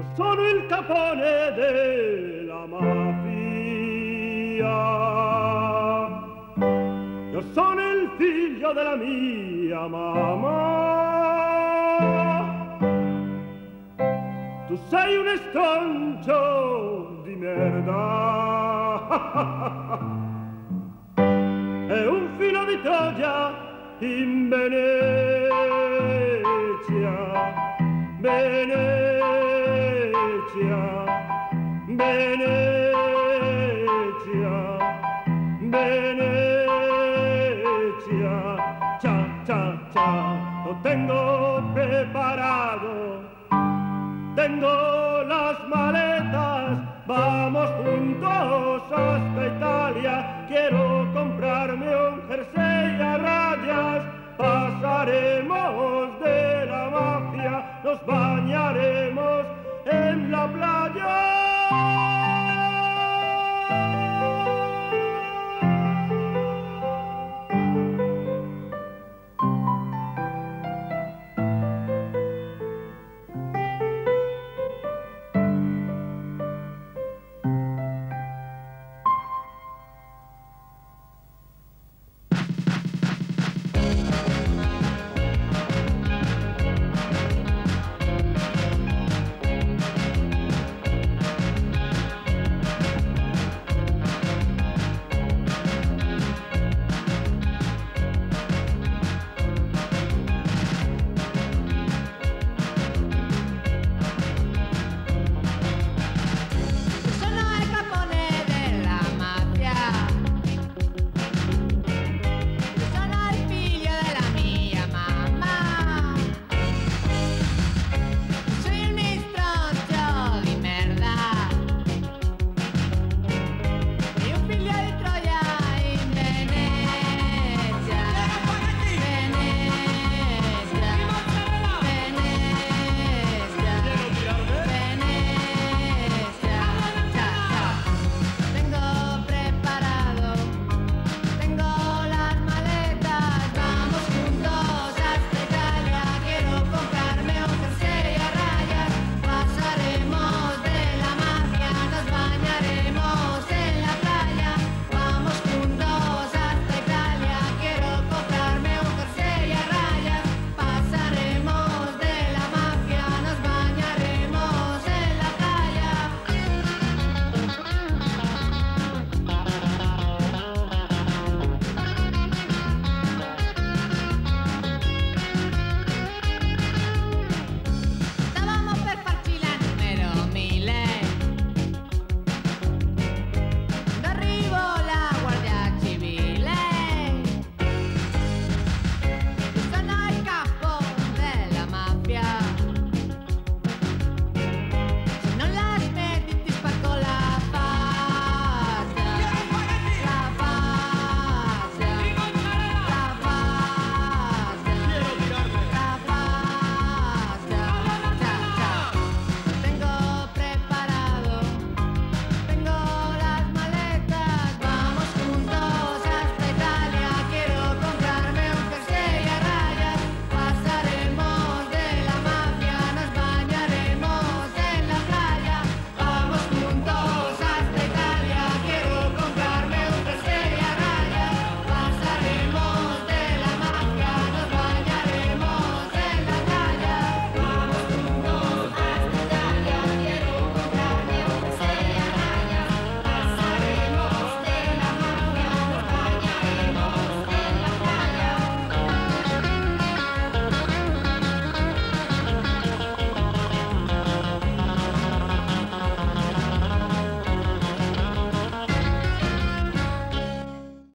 sono il capone della mafia. Io sono il figlio della mia mamma. Tu sei un estrancio di merda. E un filo di Troia in Venezia. Venezia, Venezia, Venezia, cha, cha, cha, lo tengo preparado, tengo las maletas, vamos juntos hasta Italia, quiero comprarme un jersey a rayas, pasaremos de la mafia, nos bañaremos